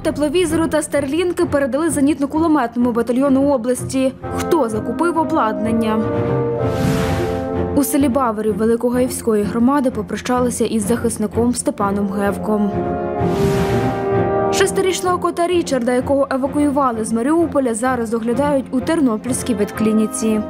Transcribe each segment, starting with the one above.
тепловізори та старлінки передали зенітно-кулеметному батальйону області. Хто закупив обладнання? У селі Баворів Великогаївської громади попрощалися із захисником Степаном Гевком. 6-річного кота Річарда, якого евакуювали з Маріуполя, зараз доглядають у Тернопільській ветклініці.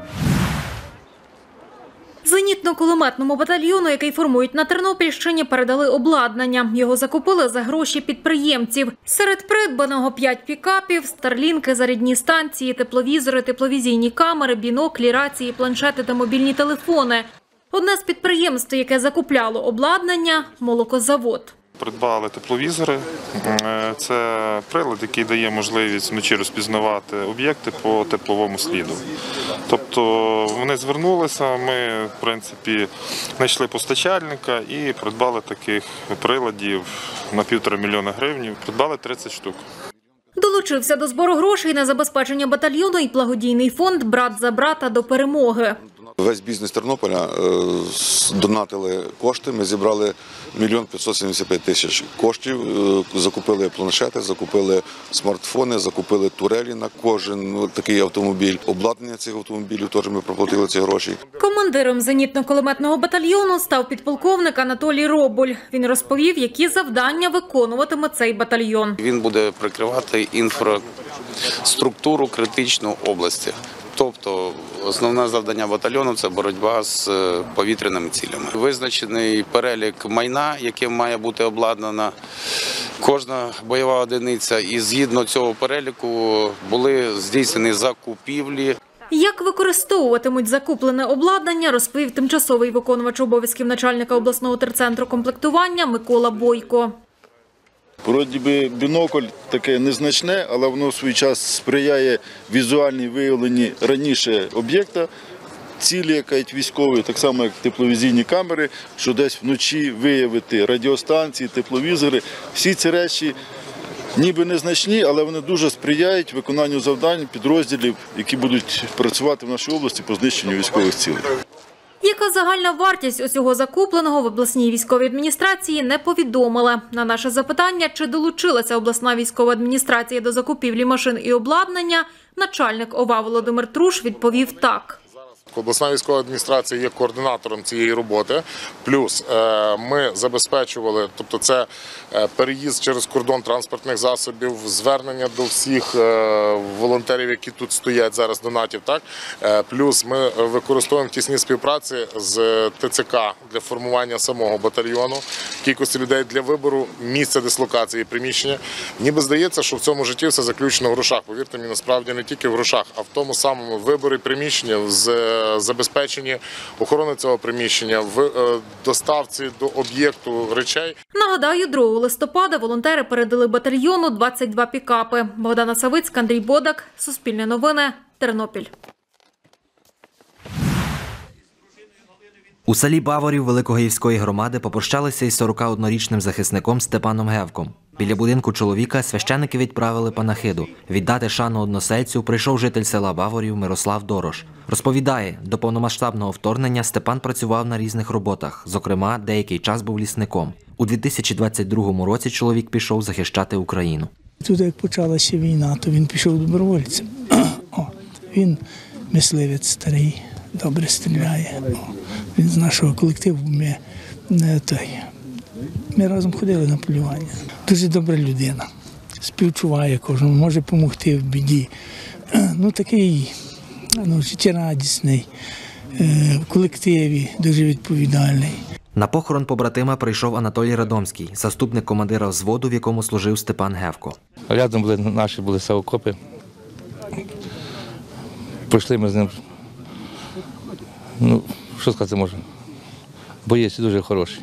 Зенітно-кулеметному батальйону, який формують на Тернопільщині, передали обладнання. Його закупили за гроші підприємців. Серед придбаного 5 пікапів, старлінки, зарядні станції, тепловізори, тепловізійні камери, біноклі, рації, планшети та мобільні телефони. Одне з підприємств, яке закупляло обладнання – молокозавод. Придбали тепловізори. Це прилад, який дає можливість вночі розпізнавати об'єкти по тепловому сліду. Тобто вони звернулися, ми, в принципі, знайшли постачальника і придбали таких приладів на 1,5 мільйона гривень. Придбали 30 штук. Долучився до збору грошей на забезпечення батальйону і благодійний фонд «Брат за брата до перемоги». Весь бізнес Тернополя донатили кошти, ми зібрали 1 575 000 коштів, закупили планшети, закупили смартфони, закупили турелі на кожен такий автомобіль. Обладнання цих автомобілів теж ми проплатили ці гроші. Командиром зенітно-кулеметного батальйону став підполковник Анатолій Роболь. Він розповів, які завдання виконуватиме цей батальйон. Він буде прикривати інфраструктуру критичну області. Тобто основне завдання батальйону – це боротьба з повітряними цілями. Визначений перелік майна, яким має бути обладнана кожна бойова одиниця. І згідно цього переліку були здійснені закупівлі. Як використовуватимуть закуплене обладнання, розповів тимчасовий виконувач обов'язків начальника обласного терцентру комплектування Микола Бойко. Вроді би бінокль таке незначне, але воно в свій час сприяє візуальній виявленні раніше об'єкта, цілі, яка є військової, так само як тепловізійні камери, що десь вночі виявити радіостанції, тепловізори. Всі ці речі ніби незначні, але вони дуже сприяють виконанню завдань підрозділів, які будуть працювати в нашій області по знищенню військових цілей. Яка загальна вартість усього закупленого в обласній військовій адміністрації, не повідомили. На наше запитання, чи долучилася обласна військова адміністрація до закупівлі машин і обладнання, начальник ОВА Володимир Труш відповів так. Обласна військова адміністрація є координатором цієї роботи, плюс ми забезпечували, тобто це переїзд через кордон транспортних засобів, звернення до всіх волонтерів, які тут стоять зараз, донатів, так? Плюс ми використовуємо в тісній співпраці з ТЦК для формування самого батальйону, кількості людей для вибору місця дислокації приміщення. Ніби здається, що в цьому житті все заключено в грошах. Повірте мені, насправді не тільки в грошах, а в тому самому виборі приміщення, забезпеченні охорони цього приміщення, в доставці до об'єкту речей. Нагадаю, 2 листопада волонтери передали батальйону 22 пікапи. Богдана Савицька, Андрій Бодак, Суспільне новини, Тернопіль. У селі Баворів Великогаївської громади попрощалися із 41-річним захисником Степаном Гевком. Біля будинку чоловіка священики відправили панахиду. Віддати шану односельцю прийшов житель села Баворів Мирослав Дорош. Розповідає, до повномасштабного вторгнення Степан працював на різних роботах, зокрема, деякий час був лісником. У 2022 році чоловік пішов захищати Україну. Тут як почалася війна, то він пішов добровольцем. Він мисливець старий, добре стріляє. Він з нашого колективу, ми разом ходили на полювання. Дуже добра людина, співчуває кожному, може допомогти в біді. Такий життєрадісний, в колективі, дуже відповідальний. На похорон побратима прийшов Анатолій Радомський, заступник командира взводу, в якому служив Степан Гевко. Рядом були окопи. Пройшли ми з ним, що сказати можна, боєць дуже хороший,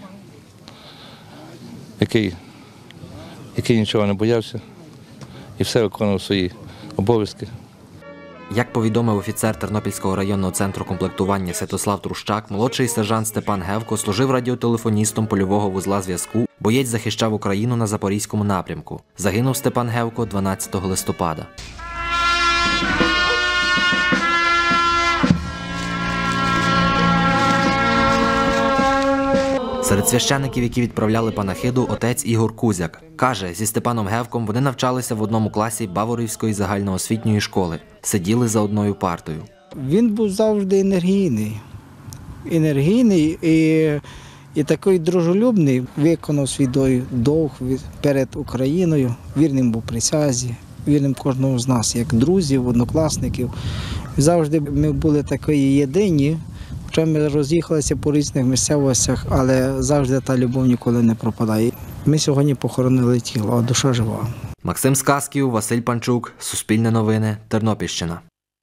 який нічого не боявся і все виконував свої обов'язки. Як повідомив офіцер Тернопільського районного центру комплектування Святослав Трущак, молодший сержант Степан Гевко служив радіотелефоністом польового вузла зв'язку. Боєць захищав Україну на Запорізькому напрямку. Загинув Степан Гевко 12 листопада. Серед священиків, які відправляли панахиду, отець Ігор Кузяк. Каже, зі Степаном Гевком вони навчалися в одному класі Баворівської загальноосвітньої школи. Сиділи за одною партою. Він був завжди енергійний і такий дружелюбний. Виконав свій довг перед Україною. Вірним був присязі, вірним кожному з нас, як друзів, однокласників. Завжди ми були такі єдині, хоча ми роз'їхалися по різних місцевостях, але завжди та любов ніколи не пропадає. Ми сьогодні похоронили тіло, а душа жива. Максим Сказків, Василь Панчук, Суспільне новини, Тернопільщина.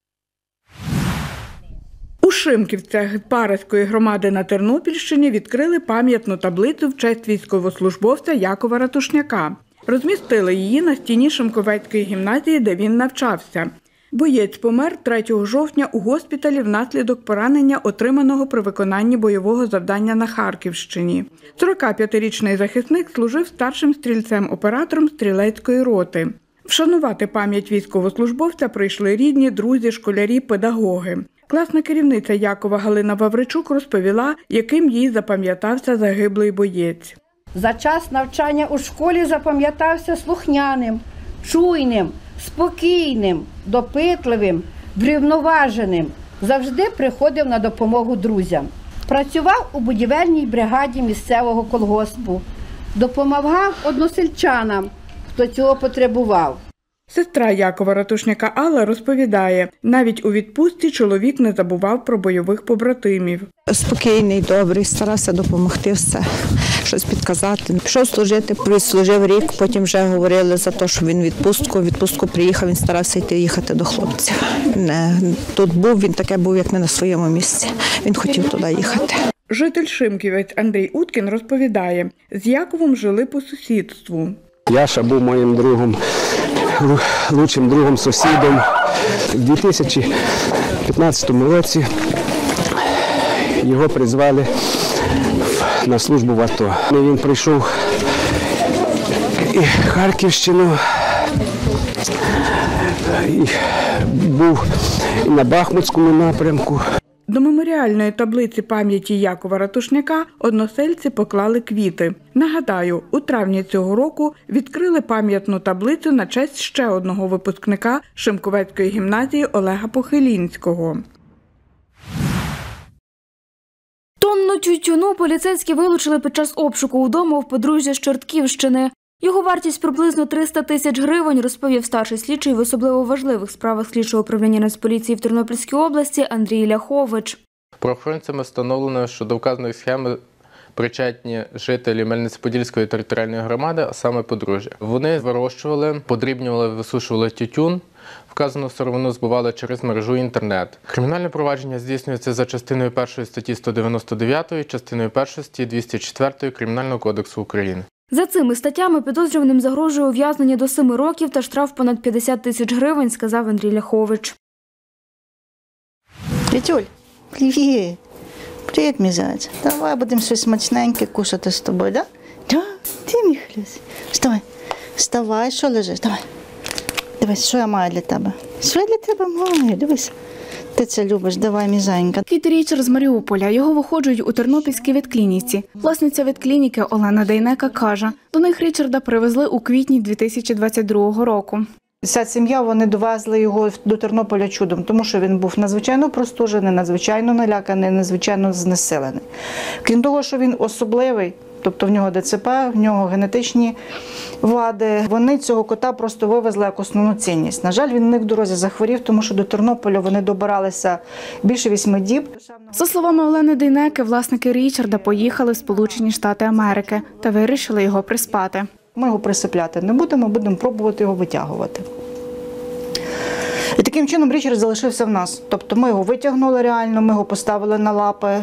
У Шимківцях Паризької громади на Тернопільщині відкрили пам'ятну таблицю в честь військовослужбовця Якова Ратушняка. Розмістили її на стіні Шимковецької гімназії, де він навчався. Боєць помер 3 жовтня у госпіталі внаслідок поранення, отриманого при виконанні бойового завдання на Харківщині. 45-річний захисник служив старшим стрільцем-оператором стрілецької роти. Вшанувати пам'ять військовослужбовця прийшли рідні, друзі, школярі, педагоги. Класна керівниця Якова Галина Вавричук розповіла, яким їй запам'ятався загиблий боєць. За час навчання у школі запам'ятався слухняним, чуйним, спокійним, допитливим, врівноваженим. Завжди приходив на допомогу друзям. Працював у будівельній бригаді місцевого колгоспу. Допомагав односельчанам, хто цього потребував. Сестра Якова Ратушняка Алла розповідає, навіть у відпустці чоловік не забував про бойових побратимів. Спокійний, добрий, старався допомогти все, щось підказати. Пішов служити, відслужив рік, потім вже говорили за те, що він відпустку приїхав, він старався їхати до хлопців. Тут був, він таке був, як не на своєму місці, він хотів туди їхати. Житель Шимківець Андрій Уткін розповідає, з Яковом жили по сусідству. Яша був моїм другом, лучшим другом, сусідом. У 2015 році його призвали на службу в АТО. Він прийшов і Харківщину, і був і на Бахмутському напрямку. До меморіальної таблиці пам'яті Якова Ратушняка односельці поклали квіти. Нагадаю, у травні цього року відкрили пам'ятну таблицю на честь ще одного випускника Шимковецької гімназії Олега Похилінського. Тонну тютюну поліцейські вилучили під час обшуку удома в подружжя з Чортківщини. Його вартість приблизно 300 тисяч гривень, розповів старший слідчий в особливо важливих справах слідчого управління Нацполіції в Тернопільській області Андрій Ляхович. Правоохоронцями встановлено, що до вказаної схеми причетні жителі Мельниці-Подільської територіальної громади, а саме подружжя. Вони вирощували, подрібнювали, висушували тютюн, вказану сировину збували через мережу інтернет. Кримінальне провадження здійснюється за частиною 1 статті 199, частиною 1 статті 204 Кримінального кодексу України. За цими статтями підозрюваним загрожує ув'язнення до 7 років та штраф понад 50 тисяч гривень, сказав Андрій Ляхович. Вітюль, привіт. Привіт, мій зайць. Давай будемо щось смачненьке кушати з тобою, так? Да? Ти, мій хлюсь. Вставай. Вставай, що лежиш? Давай. Дивись, що я маю для тебе. Що я для тебе маю? Дивись. Ти це любиш, давай, мізенька. Кіт Річард з Маріуполя. Його виходжують у Тернопільській ветклініці. Власниця ветклініки Олена Дейнека каже, до них Річарда привезли у квітні 2022 року. Вся сім'я, вони довезли його до Тернополя чудом, тому що він був надзвичайно простужений, надзвичайно наляканий, надзвичайно знесилений. Крім того, що він особливий, тобто в нього ДЦП, в нього генетичні вади, вони цього кота просто вивезли як основну цінність. На жаль, він у них в дорозі захворів, тому що до Тернополя вони добиралися більше 8 діб. За словами Олени Дейнеки, власники Річарда поїхали в Сполучені Штати Америки та вирішили його приспати. Ми його присипляти не будемо, будемо пробувати його витягувати. І таким чином Річард залишився в нас. Тобто ми його витягнули реально, ми його поставили на лапи.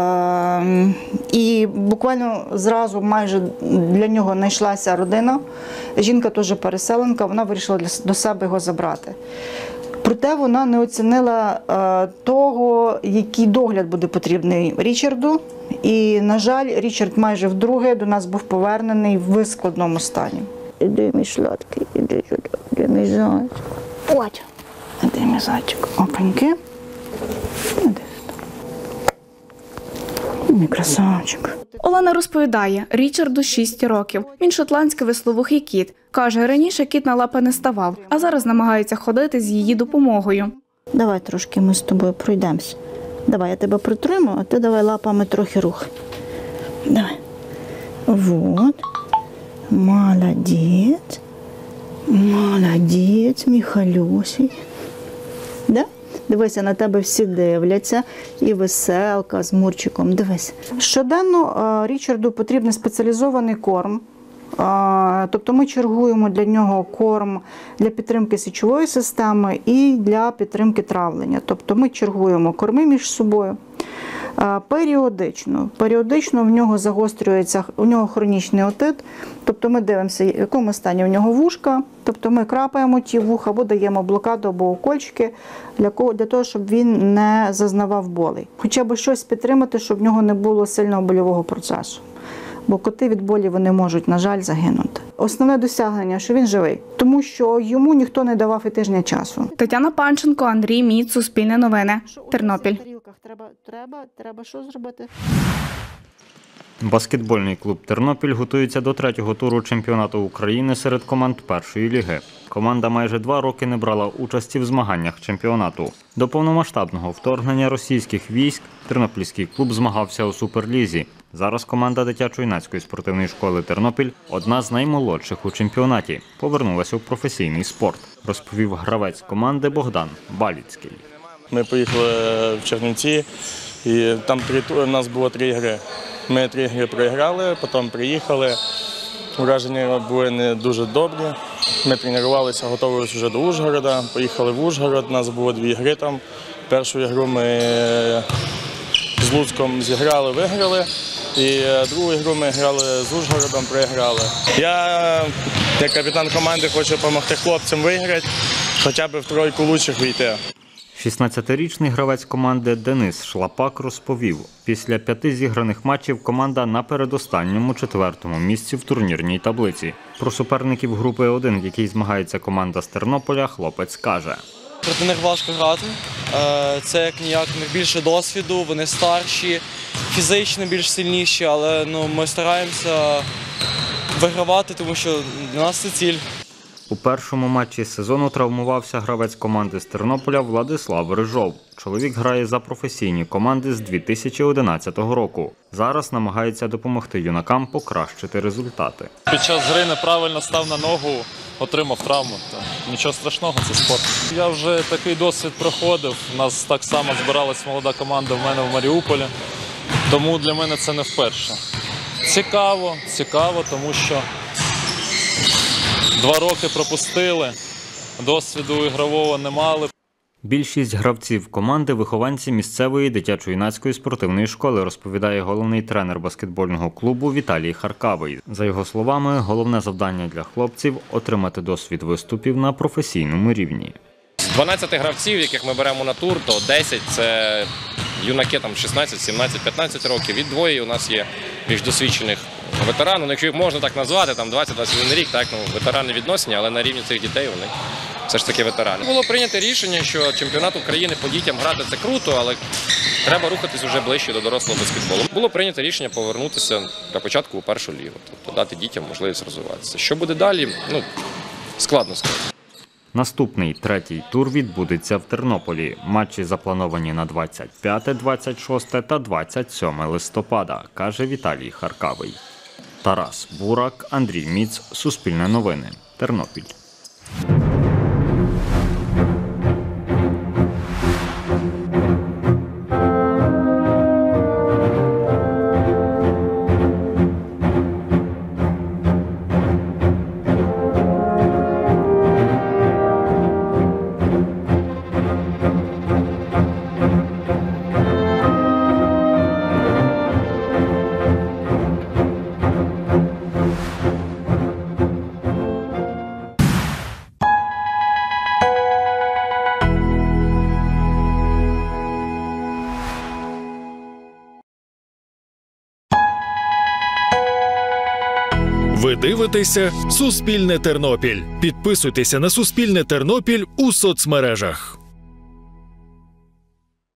І буквально зразу майже для нього знайшлася родина. Жінка теж переселенка, вона вирішила до себе його забрати. Проте вона не оцінила того, який догляд буде потрібний Річарду. І, на жаль, Річард майже вдруге до нас був повернений в складному стані. Іди, мій сладкий, іди сюди, іди, мій зайчик. Ось. Іди, мій зайчик. Опаньки. Іди Мій красавчик. Олена розповідає, Річарду 6 років. Він шотландський висловухий кіт. Каже, раніше кіт на лапи не ставав, а зараз намагається ходити з її допомогою. Давай трошки ми з тобою пройдемося. Давай, я тебе притримую, а ти давай лапами трохи рухай. Давай. Вот. Молодець. Молодець, Михалюсій. Да? Дивися, на тебе всі дивляться. І веселка з Мурчиком. Дивись. Щоденно Річарду потрібен спеціалізований корм. Тобто ми чергуємо для нього корм для підтримки сечової системи і для підтримки травлення. Тобто ми чергуємо корми між собою. Періодично в нього загострюється, у нього хронічний отит, тобто ми дивимося, в якому стані у нього вушка, тобто ми крапаємо ті вуха або даємо блокаду або укольчики для того, щоб він не зазнавав болей. Хоча б щось підтримати, щоб в нього не було сильного больового процесу. Бо коти від болі вони можуть, на жаль, загинути. Основне досягнення, що він живий, тому що йому ніхто не давав і тижня часу. Тетяна Панченко, Андрій Міц, Суспільне новини, Тернопіль. Треба що зробити? Баскетбольний клуб «Тернопіль» готується до 3-го туру чемпіонату України серед команд першої ліги. Команда майже 2 роки не брала участі в змаганнях чемпіонату. До повномасштабного вторгнення російських військ тернопільський клуб змагався у Суперлізі. Зараз команда дитячо-юнацької спортивної школи «Тернопіль» – одна з наймолодших у чемпіонаті. Повернулася у професійний спорт, розповів гравець команди Богдан Баліцький. Ми поїхали в Чернівці, і там у нас було 3 гри. Ми 3 гри проіграли, потім приїхали. Враження були не дуже добрі. Ми тренувалися, готувалися вже до Ужгорода. Поїхали в Ужгород, у нас було 2 гри там. Першу гру ми з Луцьком зіграли, виграли. І другу гру ми грали з Ужгородом, проіграли. Я, як капітан команди, хочу допомогти хлопцям виграти, хоча б в 3 лучших війти. 16-річний гравець команди Денис Шлапак розповів, після 5 зіграних матчів команда на передостанньому 4-му місці в турнірній таблиці. Про суперників групи 1, в якій змагається команда з Тернополя, хлопець каже. Проти них важко грати. Це як ніяк, в них більше досвіду, вони старші, фізично більш сильніші, але ми стараємося вигравати, тому що для нас це ціль. У першому матчі сезону травмувався гравець команди з Тернополя Владислав Рижов. Чоловік грає за професійні команди з 2011 року. Зараз намагається допомогти юнакам покращити результати. Під час гри неправильно став на ногу, отримав травму. Нічого страшного, це спорт. Я вже такий досвід проходив. У нас так само збиралась молода команда в мене в Маріуполі. Тому для мене це не вперше. Цікаво, тому що 2 роки пропустили, досвіду ігрового не мали. Більшість гравців команди – вихованці місцевої дитячо-юнацької спортивної школи, розповідає головний тренер баскетбольного клубу Віталій Харкавий. За його словами, головне завдання для хлопців – отримати досвід виступів на професійному рівні. З 12 гравців, яких ми беремо на тур, то 10 – це юнаки 16, 17, 15 років. І 2 у нас є більш досвідчених ветеранів. Якщо їх можна так назвати, 20-21 рік, ветерани відносні, але на рівні цих дітей вони все ж таки ветерани. Було прийнято рішення, що чемпіонат України по дітям грати – це круто, але треба рухатись вже ближче до дорослого баскетболу. Було прийнято рішення повернутися для початку у першу лігу, тобто дати дітям можливість розвиватися. Що буде далі, складно сказати. Наступний 3-й тур відбудеться в Тернополі. Матчі заплановані на 25, 26 та 27 листопада, каже Віталій Харкавий. Тарас Бурак, Андрій Міц, Суспільне новини, Тернопіль. Ви дивитеся «Суспільне Тернопіль». Підписуйтеся на «Суспільне Тернопіль» у соцмережах.